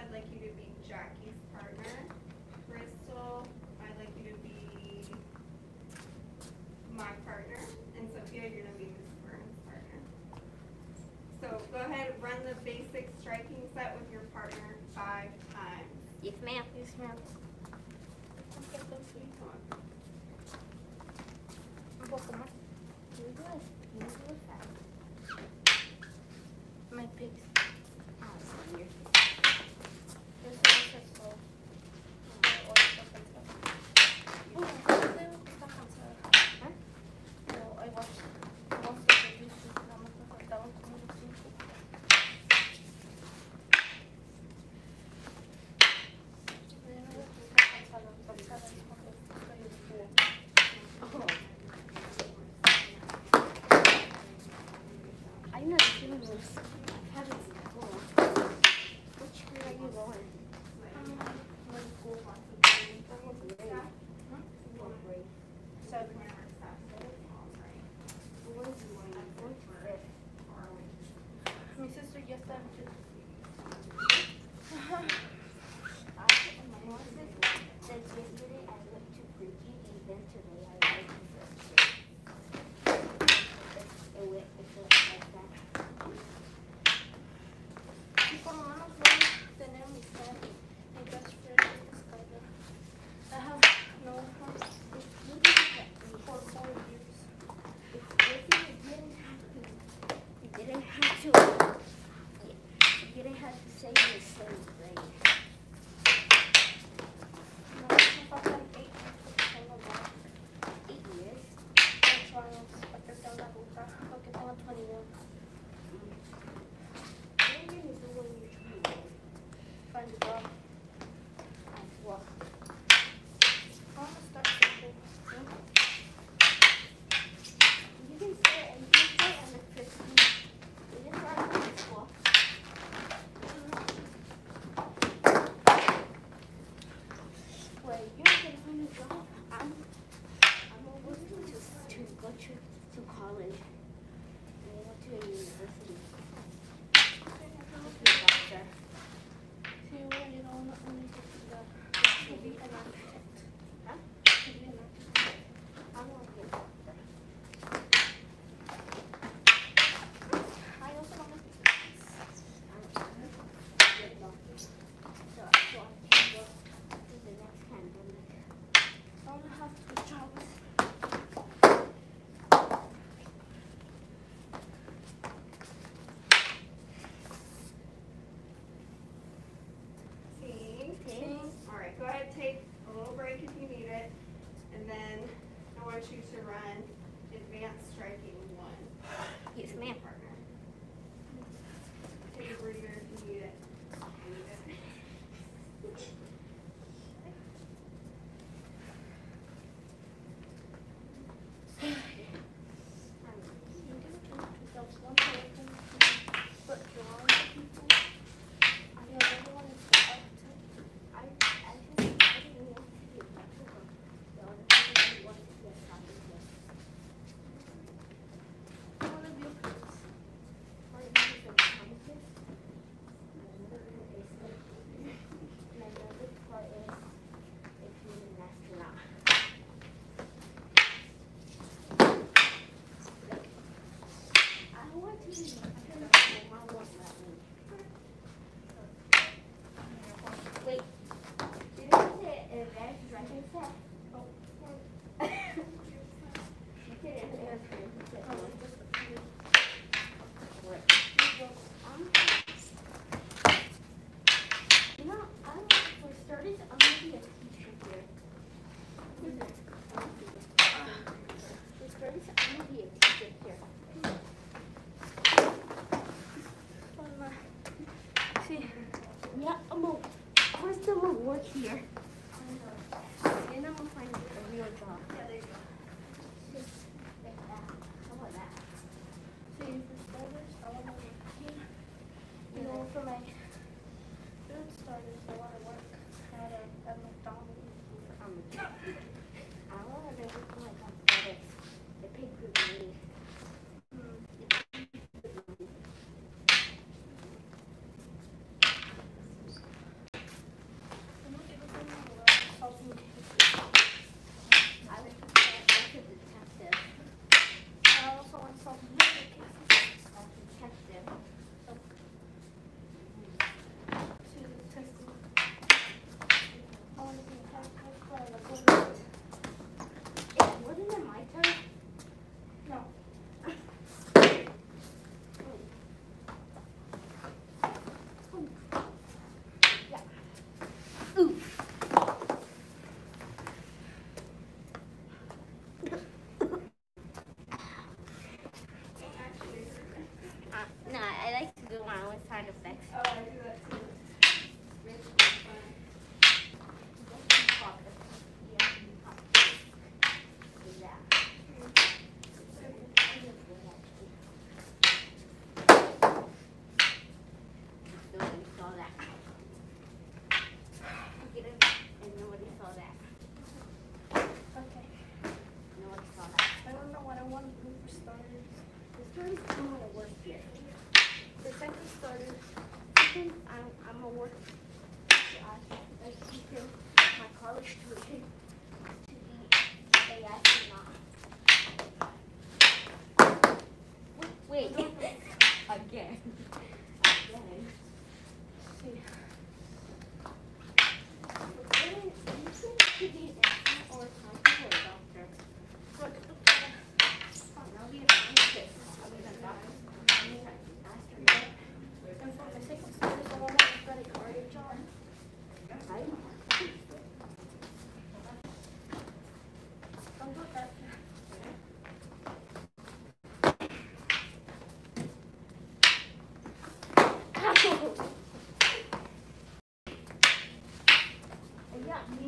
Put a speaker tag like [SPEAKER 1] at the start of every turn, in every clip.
[SPEAKER 1] I'd like you to be Jackie's partner. Crystal, I'd like you to be my partner. And Sophia, you're going to be Miss Burns' partner. So go ahead and run the basic striking set with your partner 5 times.
[SPEAKER 2] Yes, ma'am.
[SPEAKER 3] Yes, ma'am. Un poco más. My pigs. Mi sister ya está. Find a job. Well, I want to start something.
[SPEAKER 2] You can stay on the Christmas. You can start on school. Well, you're gonna find a job. I'm over to go to college. I go to a university.
[SPEAKER 3] You know, not only to be an architect.
[SPEAKER 2] Huh?
[SPEAKER 3] To be an architect.
[SPEAKER 2] I want to be a doctor.
[SPEAKER 3] I also want to be
[SPEAKER 2] I'm a doctor. So I can go to the next pandemic.
[SPEAKER 3] I want to have 2 jobs.
[SPEAKER 1] Alright, go ahead, take a little break if you need it, and then I want you to run advanced striking 1.
[SPEAKER 2] Yes, ma'am.
[SPEAKER 1] Partner. Take a breather if you need it.
[SPEAKER 2] starters. The starters, I'm gonna work here. The second starters, I'm gonna work as keeping my college tuition to be a astronaut. Wait. Again. See. To be an astronaut or time for a doctor. I'll be a scientist. I'll be a doctor. I'll be an astronaut. And for the sake of studies, I want to study cardio job. Right? Don't do that. Yeah, me.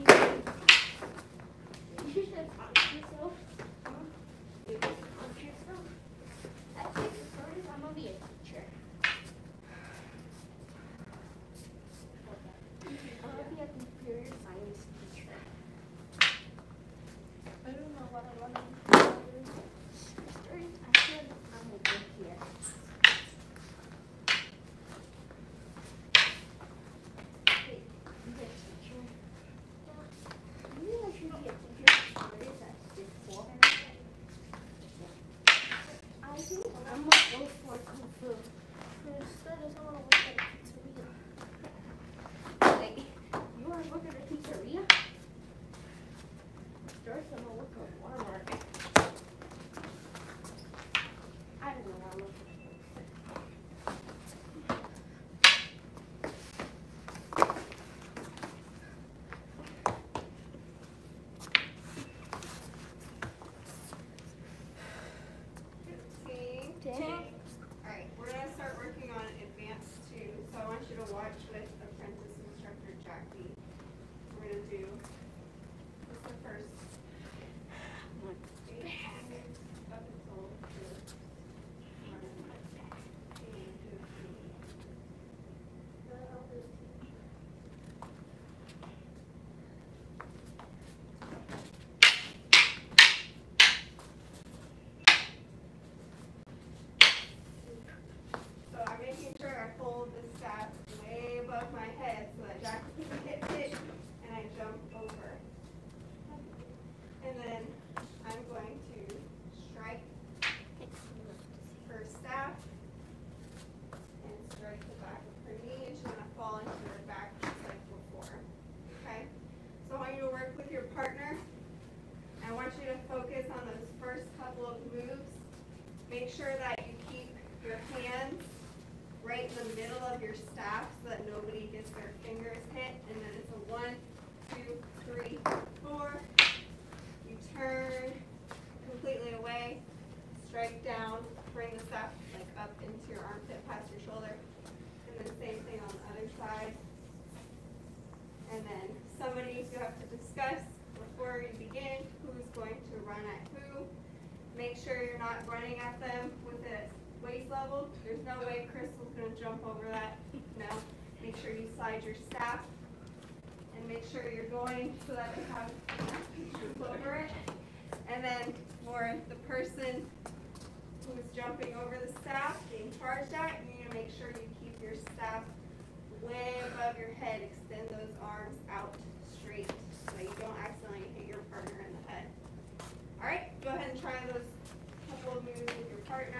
[SPEAKER 2] You should punch yourself. You should punch yourself. I think the stories, I'm gonna be a teacher. I'm gonna be a computer science teacher. I don't know what I want to do. Stories, I feel like I'm gonna go here. Wait, be a teacher. Maybe I should be a teacher for stories at 6'4". I think I'm gonna go for Kung Fu. For studies, I wanna work at a pizzeria. Wait, you wanna work at a pizzeria? First, I'm gonna work at Walmart. I don't know what I'm looking for.
[SPEAKER 1] Alright, we're going to start working on advanced 2. So I want you to watch with Apprentice Instructor Jackie. We're going to do, what's the first? 8 minutes up until So I'm making sure I hold the staff way above my head so that Jackie can hit it and I jump over. And then I'm going to strike her staff and strike the back of her knee, and she's going to fall into her back just like before. Okay? So I want you to work with your partner. I want you to focus on those first couple of moves. Make sure that you keep your hands right in the middle of your staff so that nobody gets their fingers hit. And then it's a 1, 2, 3, 4. You turn completely away, strike down, bring the staff like up into your armpit past your shoulder. And then same thing on the other side. And then somebody, you have to discuss before you begin who's going to run at who. Make sure you're not running at them with a waist level. There's no way Crystal's going to jump over that. No. Make sure you slide your staff and make sure you're going so that you have enough over it. And then for the person who's jumping over the staff, being charged at, you need to make sure you keep your staff way above your head. Extend those arms out straight so you don't accidentally hit your partner in the head. All right, go ahead and try those couple of moves with your partner.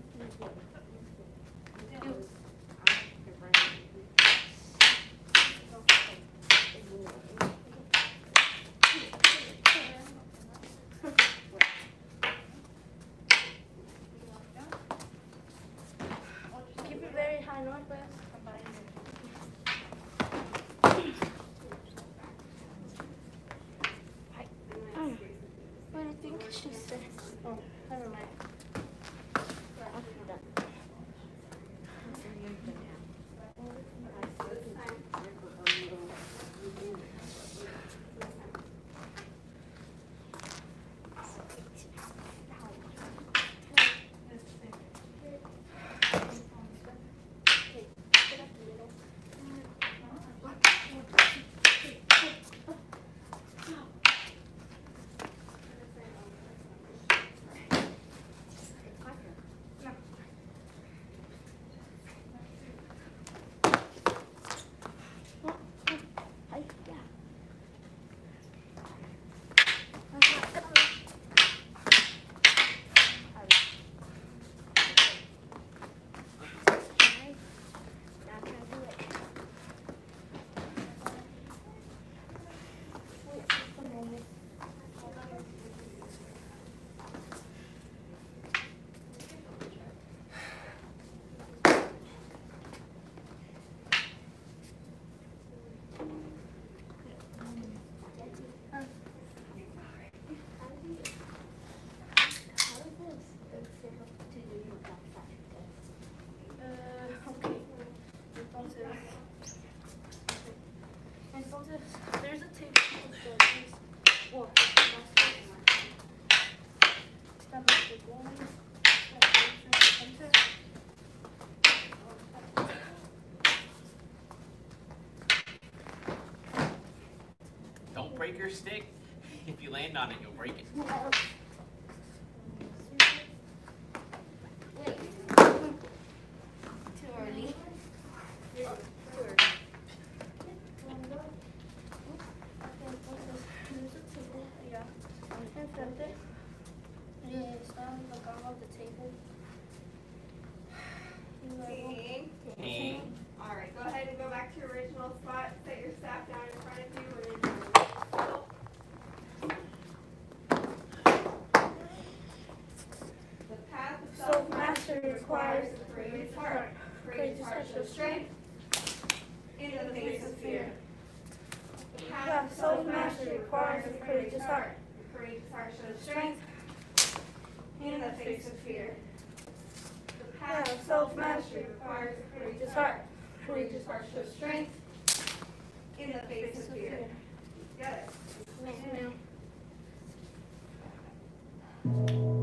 [SPEAKER 2] Keep it very high, northwest. But I think it's just oh, never mind.
[SPEAKER 4] Don't break your stick. If you land on it, you'll break it.
[SPEAKER 2] Wait. Too early. Enfrente. Están tocando the table.
[SPEAKER 1] Seeing.
[SPEAKER 4] Hang.
[SPEAKER 1] All right, go ahead and go back to your original spot. Set your staff down in front of you. The path of self-mastery requires a courageous heart. Courageous heart shows strength in the face of fear. The path of self-mastery requires a courageous heart. A courageous heart shows strength in the face of fear. The path of self-mastery requires a courageous heart. A courageous heart shows strength in the face of fear. Got it.
[SPEAKER 2] Ma'am.